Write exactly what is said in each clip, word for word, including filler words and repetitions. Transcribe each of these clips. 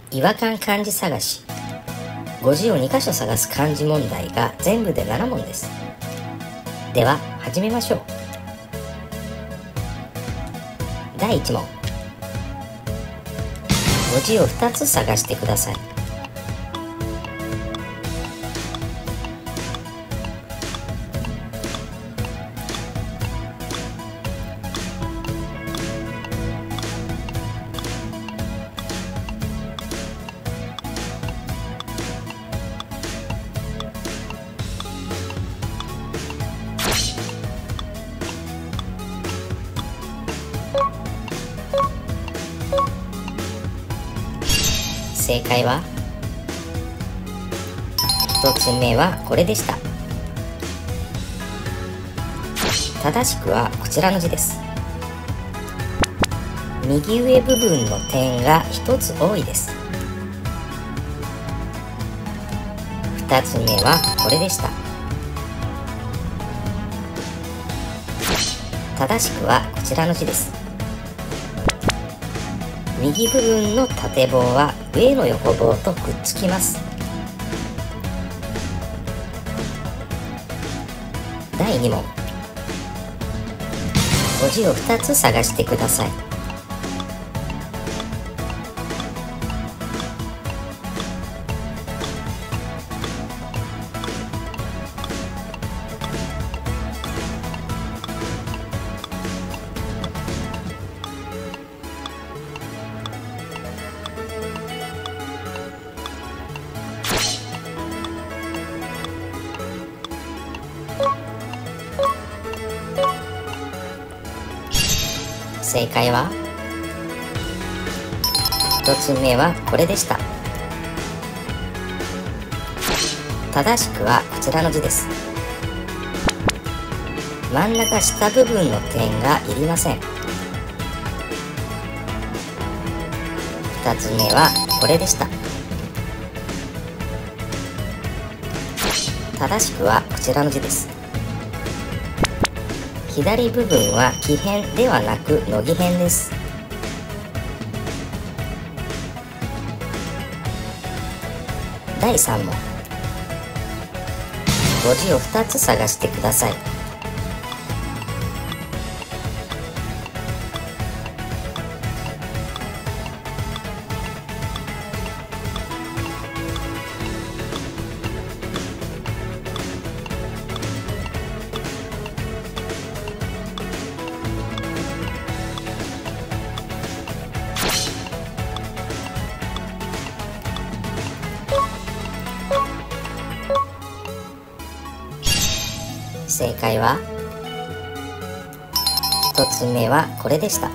違和感漢字探し。語字をに箇所探す漢字問題が全部でなな問です。では始めましょう。だいいち問。語字をふたつ探してください。正解はひとつめはこれでした。正しくはこちらの字です。右上部分の点がひとつ多いです。ふたつめはこれでした。正しくはこちらの字です。右部分の縦棒は上の横棒とくっつきます。だいに問。語字をふたつ探してください。正解はひとつめはこれでした。正しくはこちらの字です。真ん中下部分の点がいりません。ふたつめはこれでした。正しくはこちらの字です。左部分は木偏ではなく乃木偏です。だいさん問。語字をふたつ探してください。正解はひとつめはこれでした。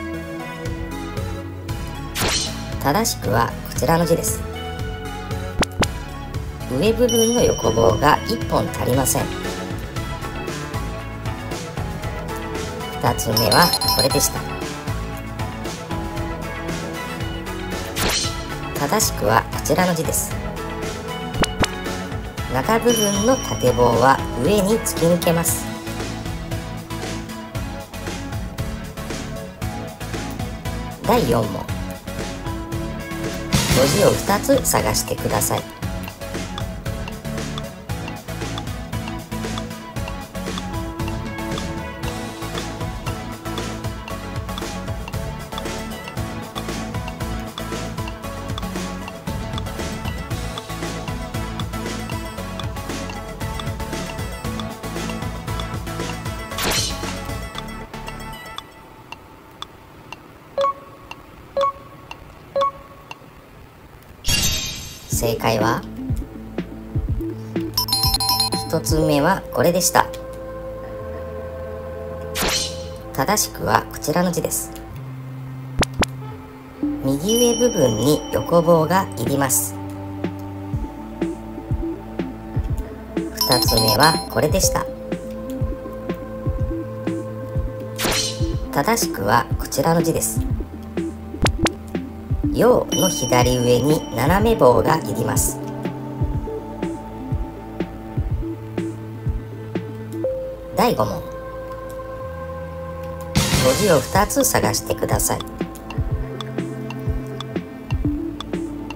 正しくはこちらの字です。上部分の横棒がいっぽん足りません。ふたつめはこれでした。正しくはこちらの字です。中部分の縦棒は上に突き抜けます。だいよん問。語字をふたつ探してください。正解はひとつめはこれでした。正しくはこちらの字です。右上部分に横棒がいります。ふたつめはこれでした。正しくはこちらの字です。陽の左上に斜め棒がいります。だいご問。語字をふたつ探してください。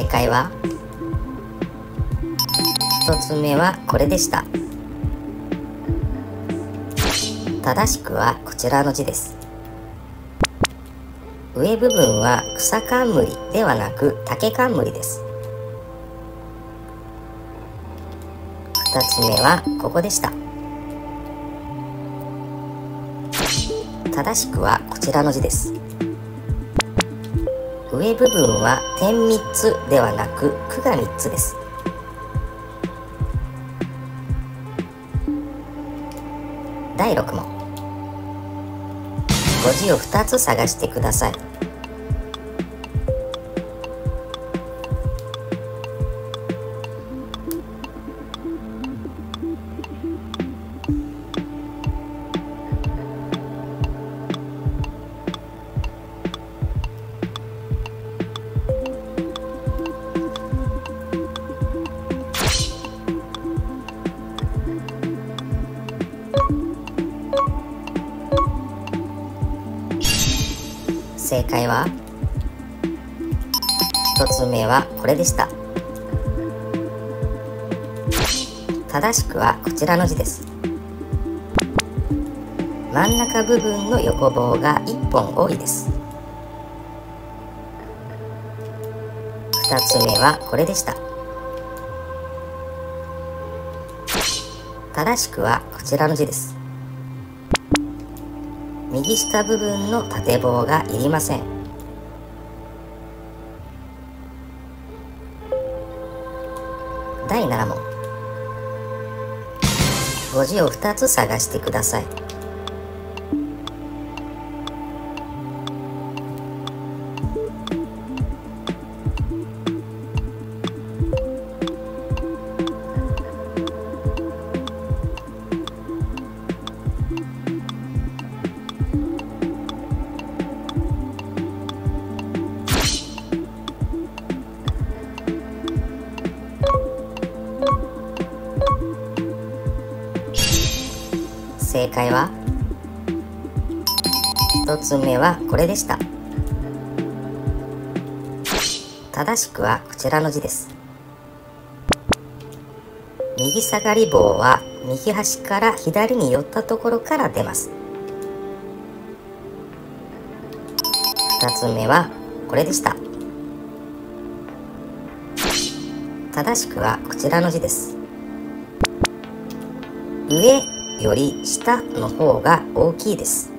解はひとつめはこれでした。正しくはこちらの字です。上部分は草冠ではなく竹冠です。ふたつめはここでした。正しくはこちらの字です。上部分は点みっつではなく句がみっつです。だいろく問。文字をふたつ探してください。正解はひとつめはこれでした。正しくはこちらの字です。真ん中部分の横棒がいっぽん多いです。ふたつめはこれでした。正しくはこちらの字です。右下部分の縦棒がいりません。だいなな問。文字をふたつ探してください。正解はひとつめはこれでした。正しくはこちらの字です。右下がり棒は右端から左に寄ったところから出ます。ふたつめはこれでした。正しくはこちらの字です。上より下の方が大きいです。